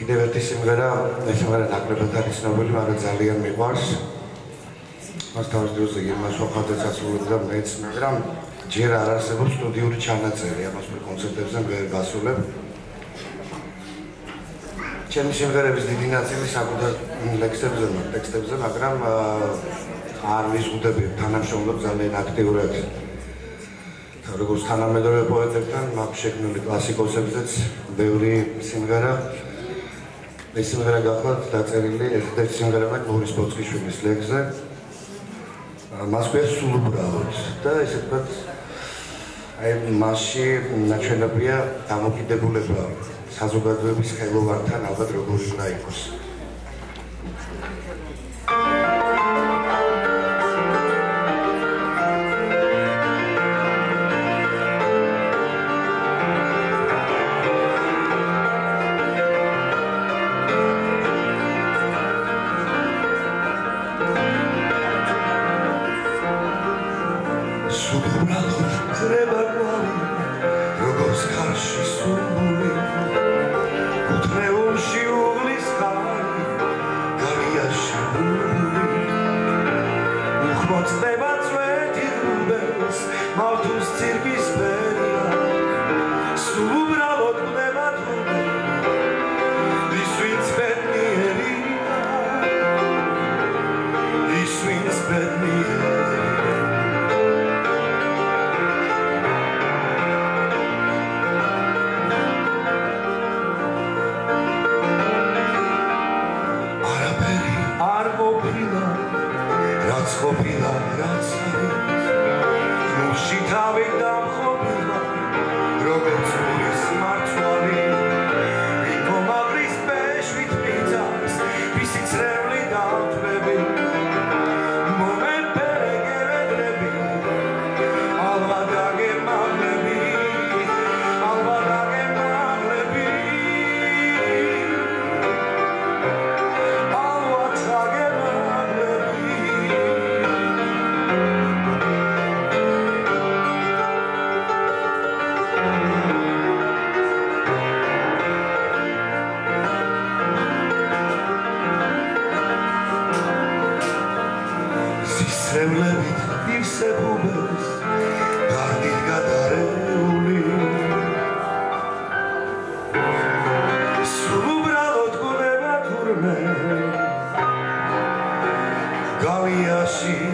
კიდევ ერთი სიმღერა, ეს სიმღერა ნაკლებად არის ცნობილი, მაგრამ ძალიან მიყვარს. მას თავის დროზე იმას ვახადე წასულობ და მეც, მაგრამ ჯერ არ არსებობს სტუდიური ჩანაწერი, ამას მე კონცერტებზე ვერ გასულებ. ჩემი სიმღერების დიდი ნაწილი საკუთარ ტექსტებზე, მაგრამ არ ვიზღუდები თანამშრომლობ ძალიან აქტიურად. როგორც თანამედროვე პოეტებთან მაქვს შექმნილი კლასიკოსებზეც ბევრი სიმღერა. ეს სიმღერა გახლავთ დაწერილი ერთ-ერთი სიმღერა ბორის ბოწყიშვილის ლექსზე. მას ქვია სულ უბრალოდ და ესე ვთქვათ, აი მასში ნაჩვენებია დამოკიდებულება საზოგადოების ხელოვანთან ალბათ როგორი უნდა იყოს. Galiashi